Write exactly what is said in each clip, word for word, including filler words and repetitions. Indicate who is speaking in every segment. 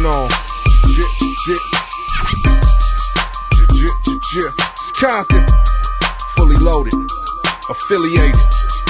Speaker 1: on. Jit, jit, jit, jit, jit. It's Compton, fully loaded, affiliated.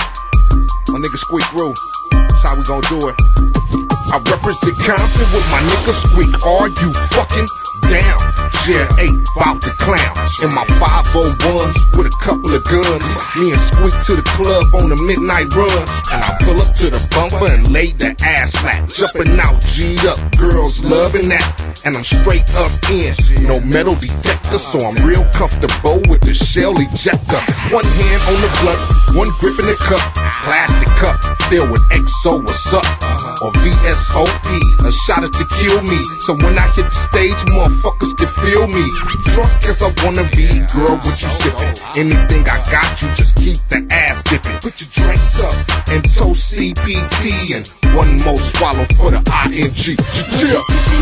Speaker 1: My nigga Squeak Roo, that's how we gon' do it. I represent Compton with my nigga Squeak. Are you fucking down? Jail eight, bout to clown. In my five oh ones with a couple of guns. Me and Squeak to the club on the midnight run. And I pull up to the bumper and lay the ass flat. Jumping out, G'd up, girls loving that. And I'm straight up in, no metal detector. So I'm real comfortable with the shell ejector. One hand on the blunt, one grip in the cup. Plastic cup filled with X O, what's up? Or V S O P, a shot to kill me. So when I hit the stage, motherfuckers can feel me. Drunk as I wanna be, girl, what you sippin'? Anything I got, you just keep the ass dippin'. Put your drinks up and toast C B T. And one more swallow for the I N G. Chill.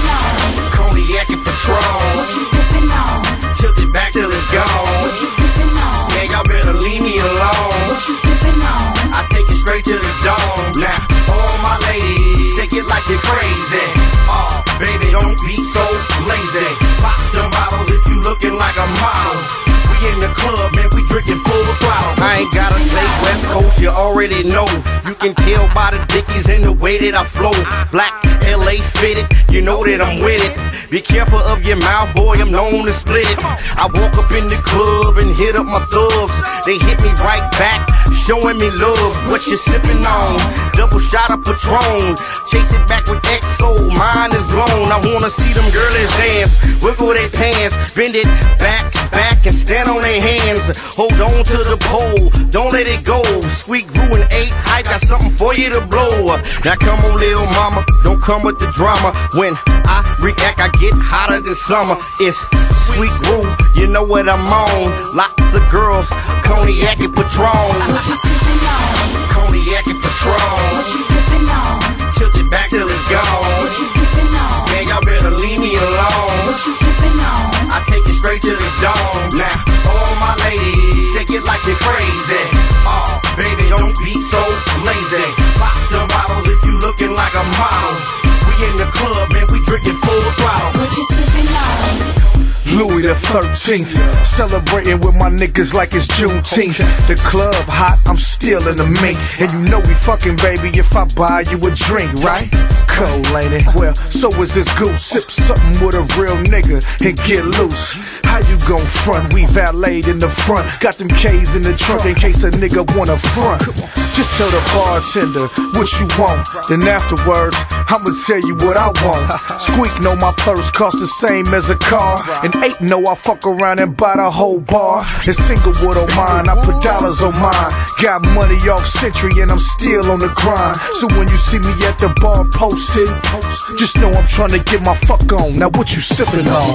Speaker 2: Cognac and Patron.
Speaker 3: What you sippin' on?
Speaker 2: Tilt it back till it's gone.
Speaker 3: What you sippin' on?
Speaker 2: Man, y'all better leave me alone.
Speaker 3: What you sippin' on?
Speaker 2: I take it straight to the dome. Now, all my ladies, shake it like you're crazy. Oh, baby, don't be so lazy. Pop them bottles if you looking like a model. We in the club, man, we drinking full throttle. I ain't gotta say West Coast, you already know. You can tell by the dickies and the way that I flow. Black L A fitted, you know that I'm with it. Be careful of your mouth, boy, I'm known to split it. I walk up in the club and hit up my thugs. They hit me right back, showing me love. What you sippin' on? Double shot of Patron. Chase it back with X O, mine is blown. I wanna see them girlies dance, wiggle their pants, bend it back, back, and stand on their hands. Hold on to the pole, don't let it go. Squeak Roo and eight hype, got something for you to blow. Now come on, lil' mama, don't come with the drama. When I react, I get hotter than summer. It's Squeak Roo, you know what I'm on. Lots of girls, cognac and Patron.
Speaker 3: What you sippin' on?
Speaker 2: Cognac and Patron.
Speaker 3: What you sippin' on?
Speaker 2: Tilt it back till it's gone.
Speaker 3: What you sippin' on?
Speaker 2: Man, y'all better leave me alone.
Speaker 3: What you sippin' on?
Speaker 2: I take it straight to the dome. Now, all my ladies, shake it like you're crazy. Oh, baby, don't be so lazy. Pop them bottles if you looking like a model. We in the club, man, we drinking full throttle.
Speaker 3: What you sippin' on?
Speaker 4: Louis the thirteenth, celebrating with my niggas like it's Juneteenth. The club hot, I'm still in the mink. And you know we fucking, baby, if I buy you a drink, right? Cold, ain't it? Well, so is this goose. Sip something with a real nigga and get loose. How you gon' front? We valeted in the front. Got them K's in the trunk in case a nigga wanna front. Just tell the bartender what you want. Then afterwards, I'ma tell you what I want. Squeak know my purse cost the same as a car. And eight know I fuck around and buy the whole bar. And Singlewood on mine, I put dollars on mine. Got money off Century and I'm still on the grind. So when you see me at the bar posted, just know I'm trying to get my fuck on. Now what you sippin' on?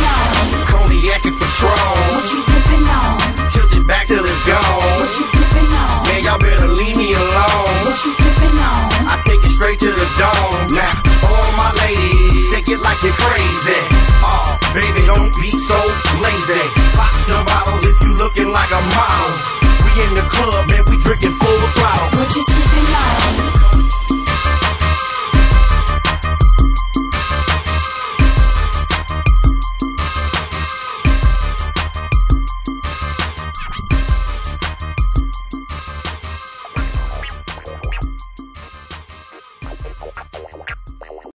Speaker 2: Cognac and Patron.
Speaker 3: What you sippin' on?
Speaker 2: Tilt it back till it's gone.
Speaker 3: What you sippin' on?
Speaker 2: Man, y'all better leave me alone.
Speaker 3: What you sippin' on?
Speaker 2: I take it straight to the dome. Now, all my ladies, shake it like you're crazy. Oh, baby, don't be so lazy. Pop them bottles if you looking like a model.